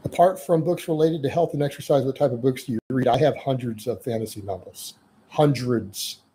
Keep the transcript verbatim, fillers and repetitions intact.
Apart from books related to health and exercise, what type of books do you read? I have hundreds of fantasy novels. Hundreds.